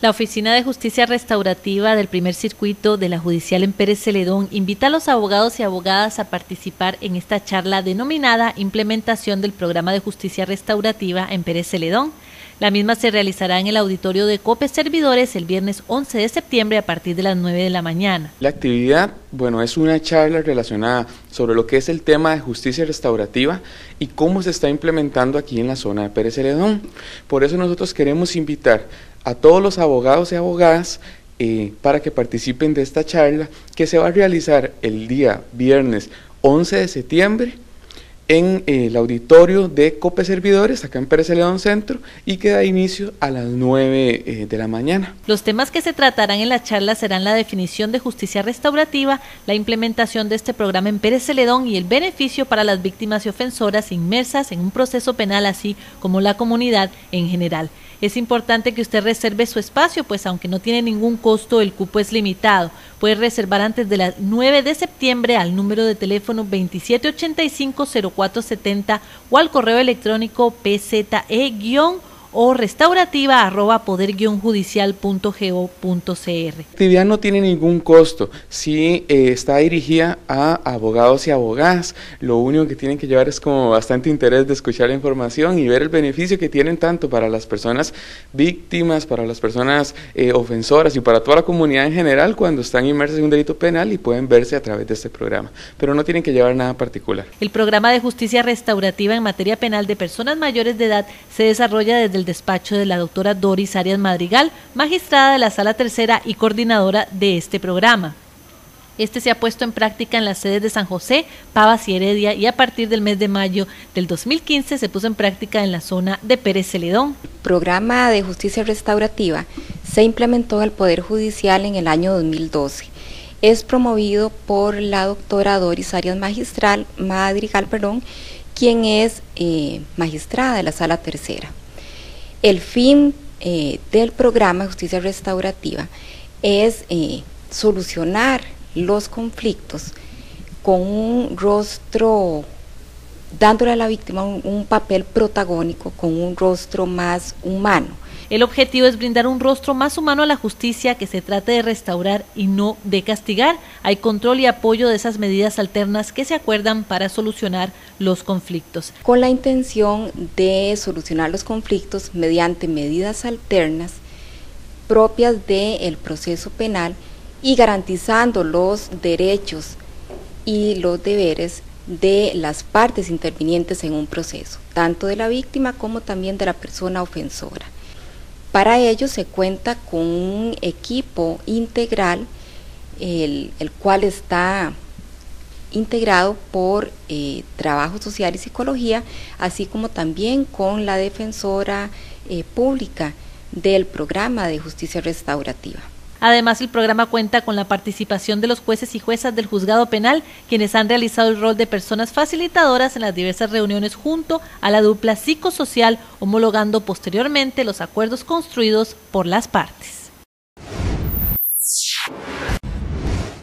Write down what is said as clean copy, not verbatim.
La Oficina de Justicia Restaurativa del Primer Circuito de la Judicial en Pérez Celedón invita a los abogados y abogadas a participar en esta charla denominada Implementación del Programa de Justicia Restaurativa en Pérez Celedón. La misma se realizará en el auditorio de COPE Servidores el viernes 11 de septiembre a partir de las 9 de la mañana. La actividad, es una charla relacionada sobre lo que es el tema de justicia restaurativa y cómo se está implementando aquí en la zona de Pérez Celedón. Por eso nosotros queremos invitar a todos los abogados y abogadas para que participen de esta charla que se va a realizar el día viernes 11 de septiembre en el auditorio de COPE Servidores, acá en Pérez Celedón Centro, y que da inicio a las 9 de la mañana. Los temas que se tratarán en la charla serán la definición de justicia restaurativa, la implementación de este programa en Pérez Celedón y el beneficio para las víctimas y ofensoras inmersas en un proceso penal, así como la comunidad en general. Es importante que usted reserve su espacio, pues aunque no tiene ningún costo, el cupo es limitado. Puede reservar antes de las 9 de septiembre al número de teléfono 2785-0470 o al correo electrónico pze-restaurativa@poder-judicial.go.cr. La actividad no tiene ningún costo, sí está dirigida a abogados y abogadas. Lo único que tienen que llevar es como bastante interés de escuchar la información y ver el beneficio que tienen tanto para las personas víctimas, para las personas ofensoras y para toda la comunidad en general cuando están inmersas en un delito penal y pueden verse a través de este programa, pero no tienen que llevar nada particular. El programa de justicia restaurativa en materia penal de personas mayores de edad se desarrolla desde el despacho de la doctora Doris Arias Madrigal, magistrada de la Sala Tercera y coordinadora de este programa. Este se ha puesto en práctica en las sedes de San José, Pavas y Heredia y a partir del mes de mayo del 2015 se puso en práctica en la zona de Pérez Celedón. El programa de justicia restaurativa se implementó al Poder Judicial en el año 2012. Es promovido por la doctora Doris Arias Madrigal, quien es magistrada de la Sala Tercera. El fin del programa de justicia restaurativa es solucionar los conflictos con un rostro, dándole a la víctima un papel protagónico, con un rostro más humano. El objetivo es brindar un rostro más humano a la justicia, que se trate de restaurar y no de castigar. Hay control y apoyo de esas medidas alternas que se acuerdan para solucionar los conflictos. Con la intención de solucionar los conflictos mediante medidas alternas propias del proceso penal y garantizando los derechos y los deberes de las partes intervinientes en un proceso, tanto de la víctima como también de la persona ofensora. Para ello se cuenta con un equipo integral, el cual está integrado por trabajo social y psicología, así como también con la defensora pública del programa de justicia restaurativa. Además, el programa cuenta con la participación de los jueces y juezas del juzgado penal, quienes han realizado el rol de personas facilitadoras en las diversas reuniones junto a la dupla psicosocial, homologando posteriormente los acuerdos construidos por las partes.